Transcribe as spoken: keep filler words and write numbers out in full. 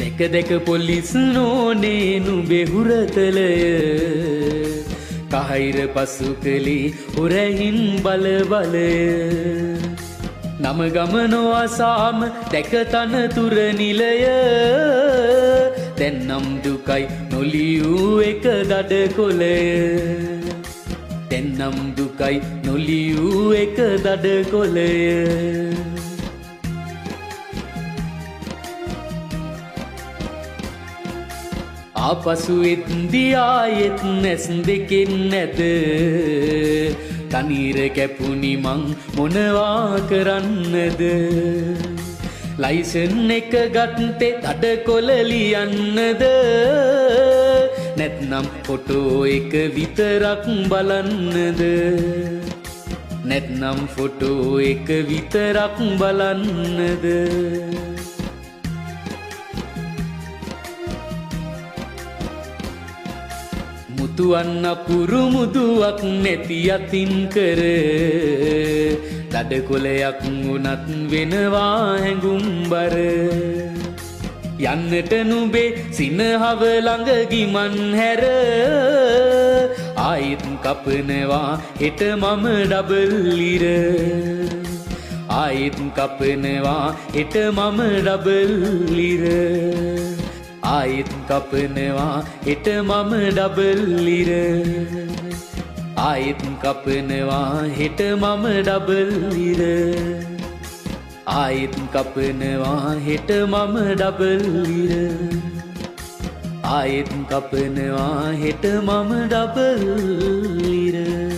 දෙක දෙක පොලිස් නෝනේ නුඹේ හුරතලය කහිර පසු කළේ උරහින් බල බලය නම ගමනෝ අසාම දැක තනතුර නිලය දැන් නම් දුකයි නොලියූ එක දඩ කොලය දැන් නම් දුකයි නොලියූ එක දඩ කොලය ආපසු එත්දියායෙත් නැස් දෙකෙන් නැද තනීර කැපුණි මං මොනවා කරන්නද ලයිසන් එක ගත්තේ දඩ කොල ලියන්නද නැත්නම් ෆොටෝ එක විතරක් බලන්නද නැත්නම් ෆොටෝ එක විතරක් බලන්නද මුතුවන්න පුරු මුදුවක් නැති අතින් කර දඩ කොලයක් වුණත් වෙනවා හැඟුම්බර යන්නට නුඹේ සිනහව ළඟ ගිමන් හැර ආයෙත් කපනවා හෙට මම ඩබල් ඉර ආයෙත් කපනවා හෙට මම ඩබල් ඉර ආයෙත් කපනවා හෙට මම ඩබල් ඉර ආයෙත් කපනවා හෙට මම ඩබල් ඉර ආයෙත් කපනවා හෙට මම ඩබල් ඉර ආයෙත් කපනවා හෙට මම ඩබල් ඉර